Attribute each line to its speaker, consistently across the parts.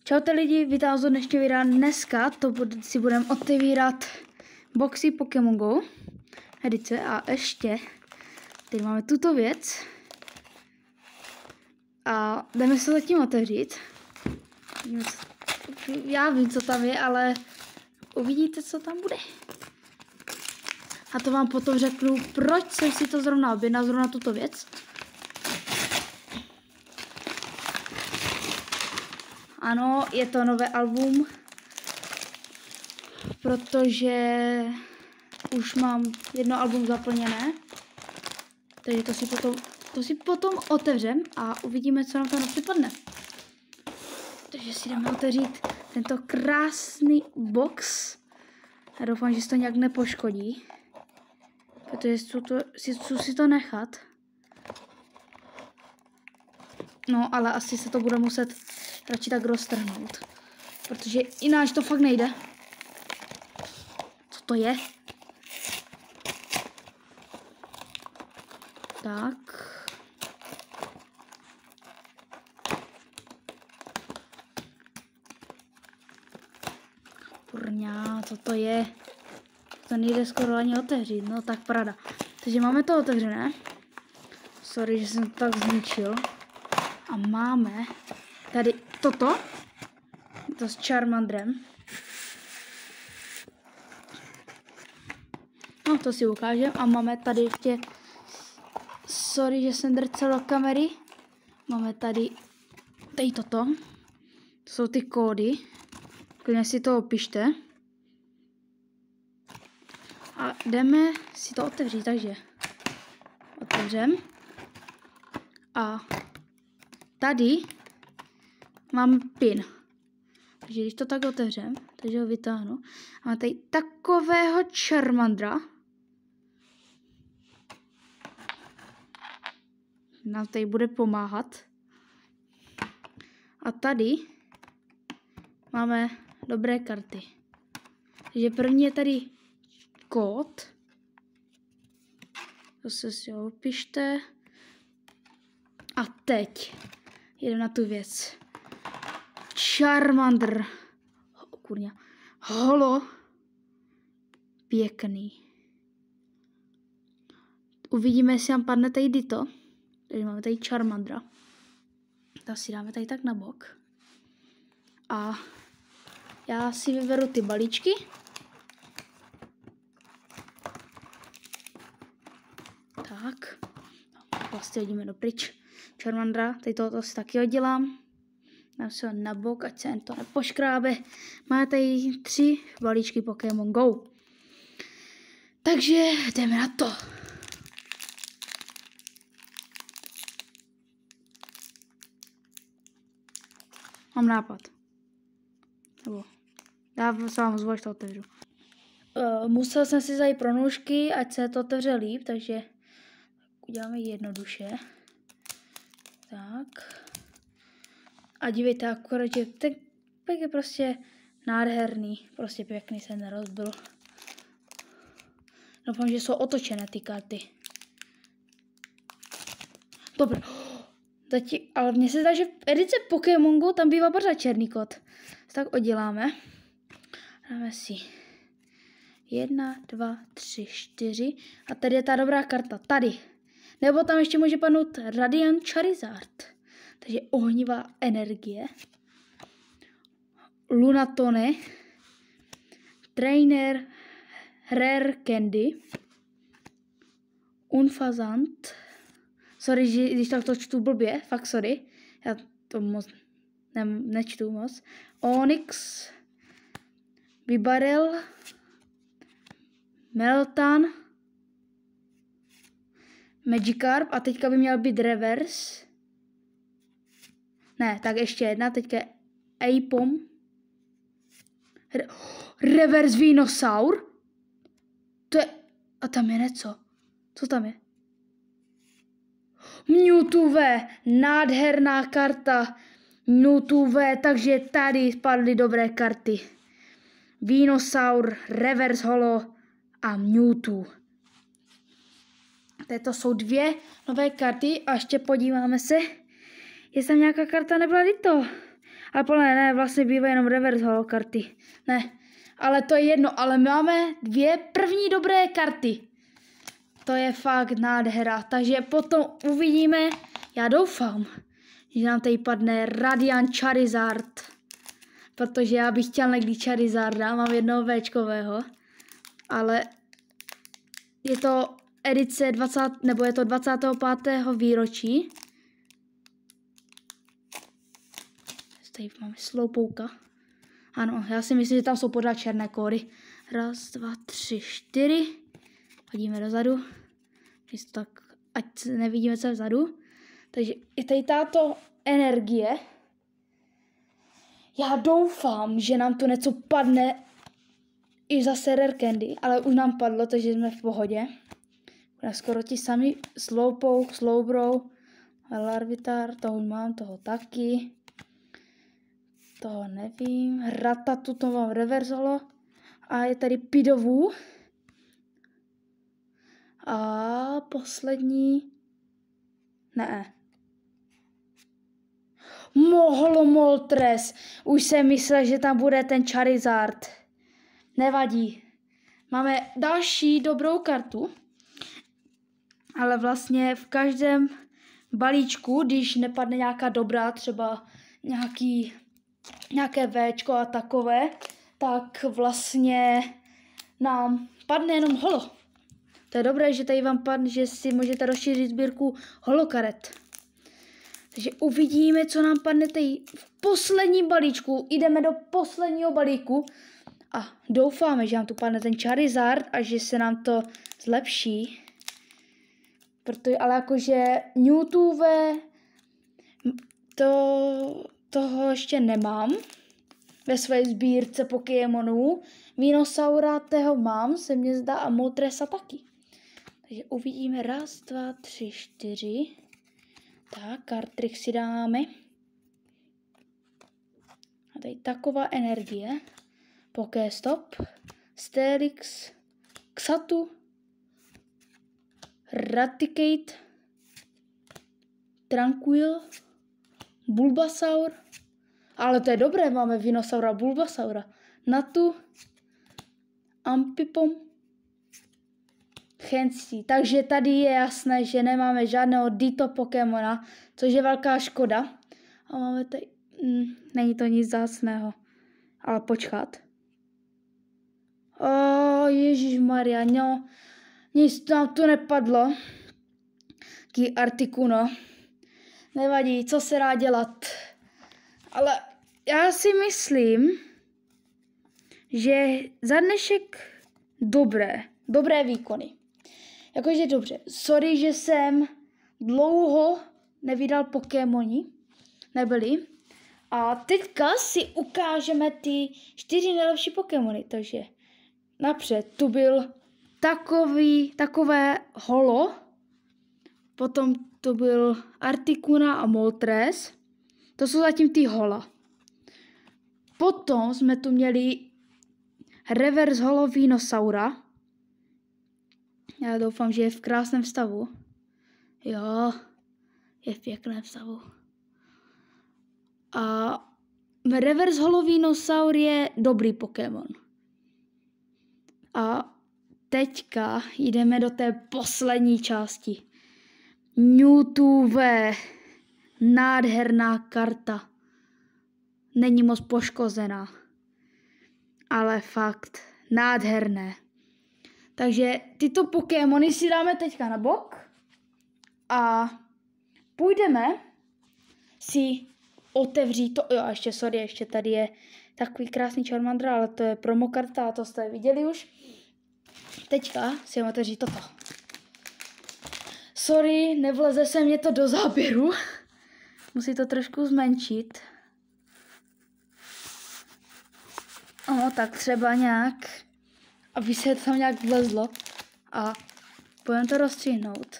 Speaker 1: Čaute lidi, vítám vás do dnešního videa. Dneska si budeme otevírat boxy Pokémon Go edice a ještě tady máme tuto věc a jdeme se zatím otevřít. Já vím, co tam je, ale uvidíte, co tam bude. A to vám potom řeknu, proč jsem si to zrovna objednal, zrovna tuto věc. Ano, je to nové album, protože už mám jedno album zaplněné, takže to si potom otevřem a uvidíme, co nám tam připadne. Takže si jdeme otevřít tento krásný box. Já doufám, že se to nějak nepoškodí, protože chci si to nechat. No, ale asi se to bude muset radši tak roztrhnout, protože jináč to fakt nejde. Co to je? Tak. Kurňa, co to je? To nejde skoro ani otevřít, no tak pravda. Takže máme to otevřené. Sorry, že jsem to tak zničil. A máme tady toto. To s Charmandrem. No, to si ukážem. A máme tady ještě... Sorry, že jsem drcel do kamery. Máme tady toto. To jsou ty kódy. Klidně si to opište. A jdeme si to otevřít, takže otevřem. A tady mám pin. Takže když to tak otevřem, takže ho vytáhnu. A mám tady takového Charmandra. Nám tady bude pomáhat. A tady máme dobré karty. Takže první je tady kód. Zase si ho opište. A teď jdeme na tu věc. Charmander. Kurňa. Holo. Pěkný. Uvidíme, jestli nám padne tady Ditto. Takže máme tady Charmandra. To si dáme tady tak na bok. A já si vyberu ty balíčky. Tak. Vlastně hodíme dopryč. Charmandra, tady tohoto si taky oddělám. Dám se ho na bok, ať se to nepoškrábe. Máme tady 3 balíčky Pokémon Go. Takže jdeme na to. Mám nápad. Nebo já se vám zvu, až to otevřu. Musel jsem si zajít pro nůžky, ať se to otevře líp, takže uděláme jednoduše. Tak. A dívejte, akorát, že ten pek je prostě nádherný. Prostě pěkný, se nerozbil. Doufám, že jsou otočené ty karty. Dobré. Ale mně se zdá, že v edice Pokémon Go tam bývá pořád černý kód. Tak odděláme. Dáme si 1, 2, 3, 4. A tady je ta dobrá karta. Tady. Nebo tam ještě může padnout Radiant Charizard. Takže ohnivá energie. Lunatone. Trainer. Rare Candy. Unfazant. Sorry, že když tak to čtu blbě. Fakt sorry. Já to moc nečtu moc. Onyx. Bibarel. Meltan. Magikarp. A teďka by měl být reverse. Ne, tak ještě jedna. Teďka Apom. Reverse Venusaur. To je... A tam je něco. Co tam je? Mewtwo V. Nádherná karta. Mewtwo V. Takže tady spadly dobré karty. Venusaur, Reverse Holo a Mewtwo. To jsou 2 nové karty a ještě podíváme se, jestli tam nějaká karta nebyla Ditto. Ale podle ne, vlastně bývají jenom reverse holo karty. Ne, ale to je jedno, ale máme 2 první dobré karty. To je fakt nádhera, takže potom uvidíme, já doufám, že nám tady padne Radiant Charizard, protože já bych chtěl někdy Charizarda, mám jednoho Včkového, ale je to edice 20, nebo je to 25. výročí. Tady máme Slowpokea. Ano, já si myslím, že tam jsou pořád černé kódy. 1, 2, 3, 4. Hodíme dozadu. Tak, ať nevidíme, co je vzadu. Takže je tady tato energie. Já doufám, že nám tu něco padne i zase Rare Candy, ale už nám padlo, takže jsme v pohodě. Skoro ti sami Slowpoke, Slowbro, Larvitar, toho mám, toho taky. Toho nevím. Ratatu, to mám reverse holo. A je tady Pidovu. A poslední. Ne. Moltres. Už jsem myslel, že tam bude ten Charizard. Nevadí. Máme další dobrou kartu. Ale vlastně v každém balíčku, když nepadne nějaká dobrá, třeba nějaké Včko a takové, tak vlastně nám padne jenom holo. To je dobré, že tady vám padne, že si můžete rozšířit sbírku holokaret. Takže uvidíme, co nám padne tady v posledním balíčku. Jdeme do posledního balíku a doufáme, že nám tu padne ten Charizard a že se nám to zlepší. Ale jakože Mewtwo toho ještě nemám ve své sbírce Pokémonů. Venusaura toho mám, se mně zdá, a Moltresa taky. Takže uvidíme 1, 2, 3, 4. Tak, Kartrix si dáme. A tady taková energie. Pokéstop, Steelix, Xatu, Raticate, Tranquil, Bulbasaur. Ale to je dobré, máme Venusaura, Bulbasaura, Natu, Ampipom, Chansey. Takže tady je jasné, že nemáme žádného Ditto Pokémona, což je velká škoda. A máme tady... není to nic vzácného. Ale počkat. Ježišmarja, no. Nic tam tu nepadlo. Taký Articuno. Nevadí, co se dá dělat. Ale já si myslím, že za dnešek dobré výkony. Jakože dobře. Sorry, že jsem dlouho nevydal Pokémoni. Nebyli. A teďka si ukážeme ty 4 nejlepší Pokémony. Takže napřed tu byl takové holo. Potom to byl Articuno a Moltres. To jsou zatím ty hola. Potom jsme tu měli reverse holo Venusaura. Já doufám, že je v krásném stavu. Jo, je v pěkném stavu. A reverse holo Venusaur je dobrý Pokémon. A teďka jdeme do té poslední části. Mewtwo, nádherná karta. Není moc poškozená, ale fakt nádherné. Takže tyto Pokémony si dáme teďka na bok a půjdeme si otevřít to. Jo, ještě tady je takový krásný Charmander, ale to je promokarta a to jste viděli už. Teďka si otevřít toto. Sorry, nevleze se mě to do záběru. Musí to trošku zmenšit. Tak třeba nějak, aby se tam nějak vlezlo. A půjdeme to rozstřihnout.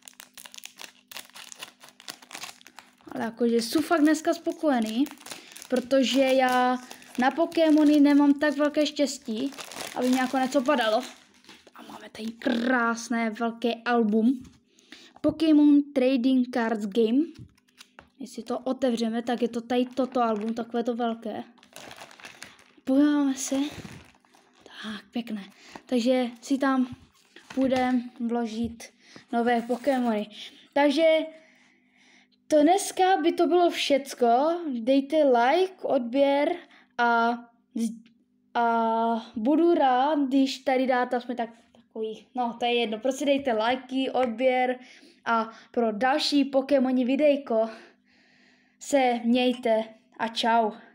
Speaker 1: Ale jakože jsem fakt dneska spokojený, protože já na Pokémony nemám tak velké štěstí, aby mi jako něco padalo. A máme tady krásné velké album. Pokémon Trading Cards Game. Jestli to otevřeme, tak je to tady toto album, takové to velké. Podíváme se. Tak, pěkné. Takže si tam půjdeme vložit nové Pokémony. Takže to dneska by to bylo všecko. Dejte like, odběr a budu rád, když tady dáte aspoň takový, no to je jedno, prostě dejte lajky, odběr a pro další Pokémoni videjko se mějte a čau.